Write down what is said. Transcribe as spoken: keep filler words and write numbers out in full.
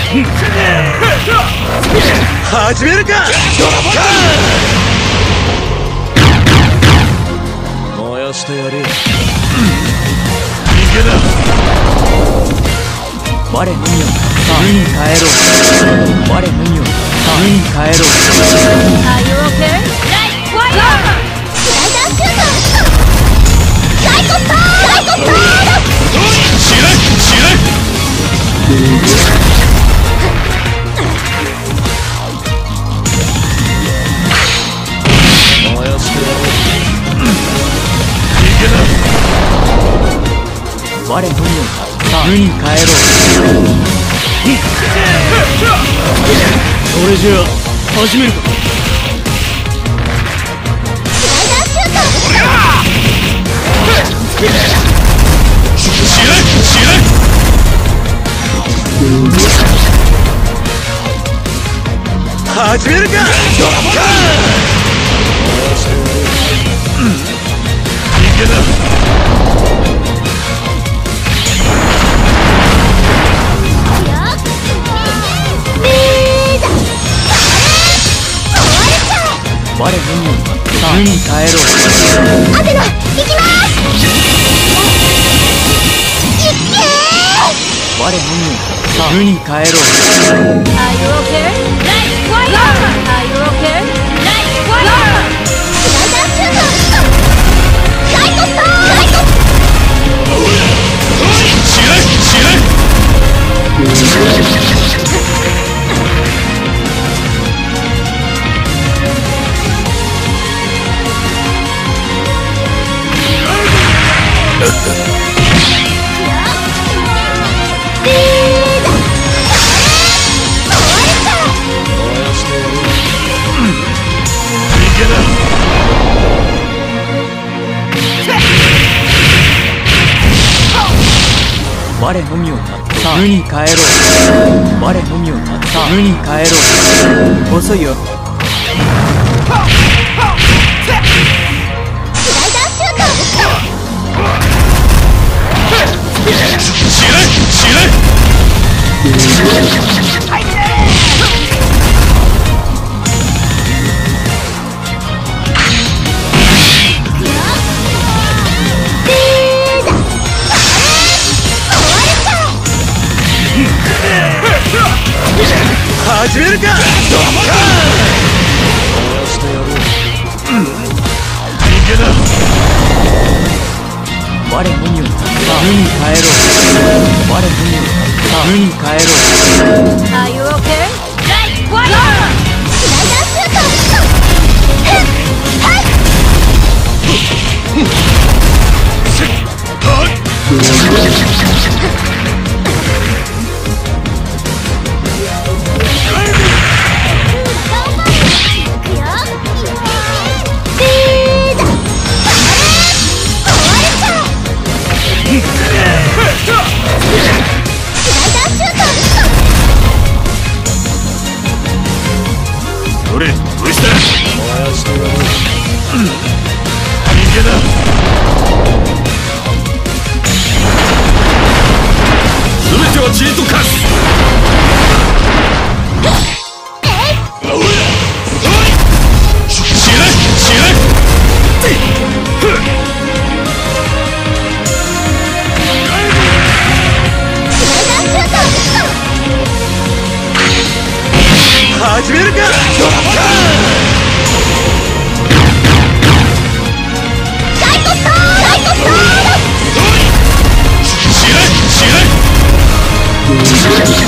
始めるか。燃やしてやる。逃げだ。我のみよ、無に帰ろう。我のみよ、無に帰ろう。 Are you okay? Nice fire! スライダーシュート。サイコスターサイコスター知れ知れ。燃やしてやる。逃げだ。我のみよ、無に帰ろう。それじゃあ始めるか。 スライダーシュート。 知れ知れ。始めるか。逃げだ。我のみよ、無に帰ろう。 アテナ、行きます。いっけー。 我のみよ、無に帰ろう。 Are you okay? Nice fire! Are you okay? Nice fire! スライダーシュート。サイコスターサイコ知れ知れ。我のみをた無に帰ろう。我のみをた無に帰ろう。遅いよ。 スライダーシュート。 知れ知れ。始めるか。燃やしてやる。逃げだ。我のみを無に帰ろう。我のみを無に帰ろう。 Are you okay? Nice fire! スライダーシュート。 それ、どうした。燃やしてやる。逃げだ。全ては塵と化す。知れ知れ。始めるか。 サイコスターサイコスター。 知れ知れ。